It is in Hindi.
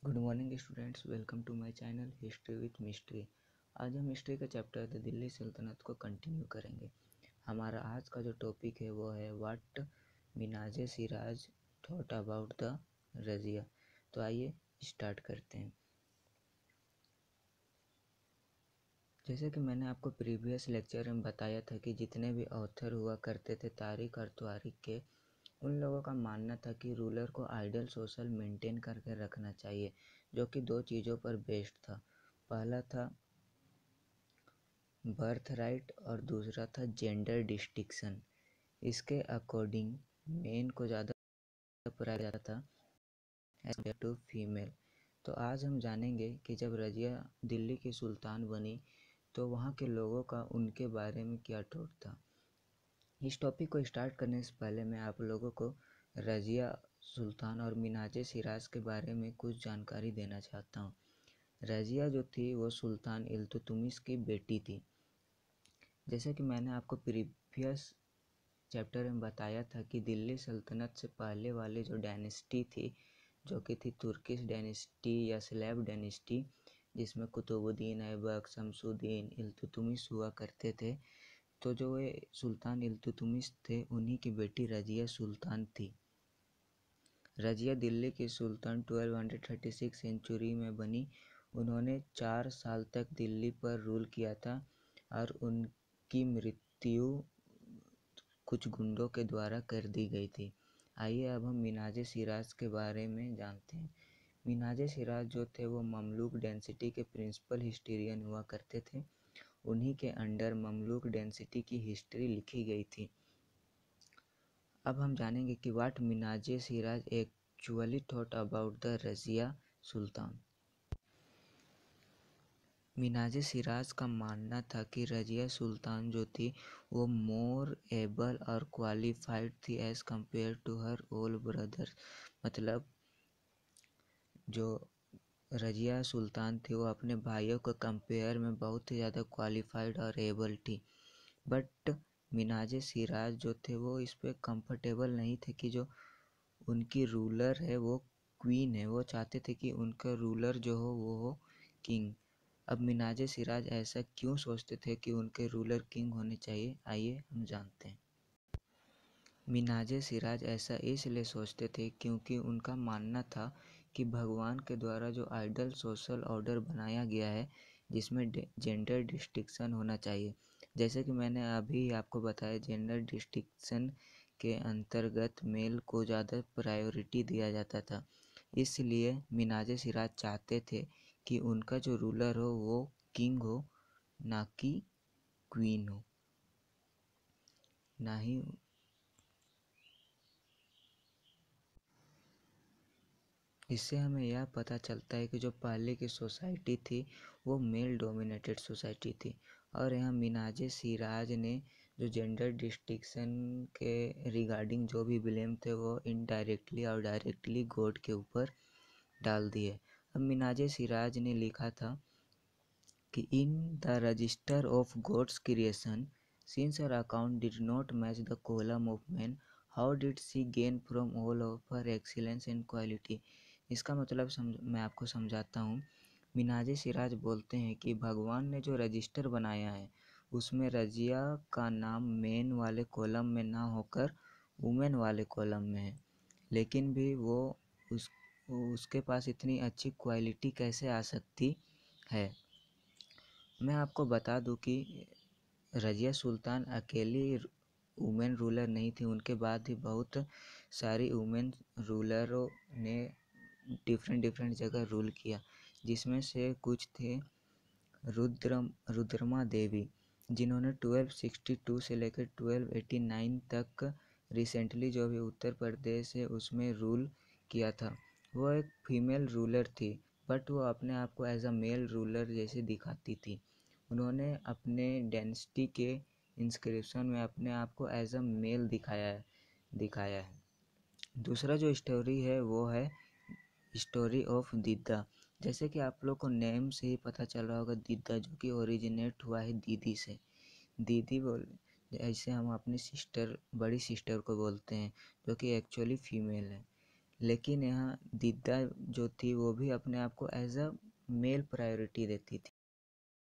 Good morning students, welcome to my channel history with mystery. आज हम हिस्ट्री का चैप्टर द दिल्ली सल्तनत को कंटिन्यू करेंगे। हमारा आज का जो टॉपिक है वो है what Minhaj Siraj thought about the Razia. तो आइए स्टार्ट करते हैं। जैसे कि मैंने आपको प्रीवियस लेक्चर में बताया था कि जितने भी ऑथर हुआ करते थे तारिख और त्वारिख के, उन लोगों का मानना था कि रूलर को आइडियल सोशल मेंटेन करके रखना चाहिए, जो कि दो चीज़ों पर बेस्ड था। पहला था बर्थ राइट और दूसरा था जेंडर डिस्टिंक्शन। इसके अकॉर्डिंग मेन को ज़्यादा पढ़ाया जाता था एज कम्पेयर टू फीमेल। तो आज हम जानेंगे कि जब रजिया दिल्ली की सुल्तान बनी तो वहाँ के लोगों का उनके बारे में क्या थॉट था। इस टॉपिक को स्टार्ट करने से पहले मैं आप लोगों को रजिया सुल्तान और मिन्हाज सिराज के बारे में कुछ जानकारी देना चाहता हूँ। रजिया जो थी वो सुल्तान इल्तुतमिश की बेटी थी। जैसे कि मैंने आपको प्रीवियस चैप्टर में बताया था कि दिल्ली सल्तनत से पहले वाली जो डायनेस्टी थी, जो कि थी तुर्किश डायनेस्टी या स्लेव डायनेस्टी, जिसमें कुतुबुद्दीन ऐबक, शमसुद्दीन, इल्तुतमिश हुआ करते थे। तो जो ये सुल्तान इल्तुतमिश थे उन्हीं की बेटी रजिया सुल्तान थी। रजिया दिल्ली की सुल्तान 1236 सेंचुरी में बनी। उन्होंने 4 साल तक दिल्ली पर रूल किया था और उनकी मृत्यु कुछ गुंडों के द्वारा कर दी गई थी। आइए अब हम मिन्हाज सिराज के बारे में जानते हैं। मिन्हाज सिराज जो थे वो ममलूक डेंसिटी के प्रिंसिपल हिस्टोरियन हुआ करते थे। उन्हीं के अंडर ममलूक डेंसिटी की हिस्ट्री लिखी गई थी। अब हम जानेंगे कि what Minhaj Siraj actually thought about the Razia Sultan. Minhaj Siraj का मानना था कि रजिया सुल्तान जो थी वो मोर एबल और क्वालिफाइड थी as compare to her old brothers. मतलब जो रजिया सुल्तान थी वो अपने भाइयों को कंपेयर में बहुत ही ज़्यादा क्वालिफाइड और एबल थी। बट मिन्हाज सिराज जो थे वो इस पर कंफर्टेबल नहीं थे कि जो उनकी रूलर है वो क्वीन है। वो चाहते थे कि उनका रूलर जो हो वो हो किंग। अब मिन्हाज सिराज ऐसा क्यों सोचते थे कि उनके रूलर किंग होने चाहिए, आइए हम जानते हैं। मिन्हाज सिराज ऐसा इसलिए सोचते थे क्योंकि उनका मानना था कि भगवान के द्वारा जो आइडल सोशल ऑर्डर बनाया गया है जिसमें जेंडर डिस्टिंक्शन होना चाहिए। जैसे कि मैंने अभी आपको बताया, जेंडर डिस्टिंक्शन के अंतर्गत मेल को ज़्यादा प्रायोरिटी दिया जाता था। इसलिए मिन्हाज सिराज चाहते थे कि उनका जो रूलर हो वो किंग हो, ना कि क्वीन हो, ना ही। इससे हमें यह पता चलता है कि जो पहले की सोसाइटी थी वो मेल डोमिनेटेड सोसाइटी थी। और यहाँ मिन्हाज सिराज ने जो जेंडर डिस्टिंक्शन के रिगार्डिंग जो भी ब्लेम थे वो इनडायरेक्टली और डायरेक्टली गॉड के ऊपर डाल दिए। अब मिन्हाज सिराज ने लिखा था कि in the register of God's creation since her account did not match the column of man, how did she gain from all of her excellence and quality. इसका मतलब मैं आपको समझाता हूँ। मिन्हाज सिराज बोलते हैं कि भगवान ने जो रजिस्टर बनाया है उसमें रजिया का नाम मेन वाले कॉलम में ना होकर वुमेन वाले कॉलम में है, लेकिन भी वो उसके पास इतनी अच्छी क्वालिटी कैसे आ सकती है। मैं आपको बता दूं कि रजिया सुल्तान अकेली वुमेन रूलर नहीं थी। उनके बाद भी बहुत सारी वुमेन रूलरों ने डिफरेंट जगह रूल किया, जिसमें से कुछ थे रुद्रमादेवी, जिन्होंने 1262 से लेकर 1289 तक रिसेंटली जो भी उत्तर प्रदेश है उसमें रूल किया था। वो एक फीमेल रूलर थी, बट वो अपने आप को एज अ मेल रूलर जैसे दिखाती थी। उन्होंने अपने डायनेस्टी के इंस्क्रिप्शन में अपने आप को एज अ मेल दिखाया है। दूसरा जो स्टोरी है वो है स्टोरी ऑफ दिद्दा। जैसे कि आप लोग को नेम से ही पता चल रहा होगा, दिद्दा जो कि ओरिजिनेट हुआ है दीदी से। दीदी बोल ऐसे हम अपनी सिस्टर, बड़ी सिस्टर को बोलते हैं, जो कि एक्चुअली फीमेल है। लेकिन यहाँ दिद्दा जो थी वो भी अपने आप को एज अ मेल प्रायोरिटी देती थी।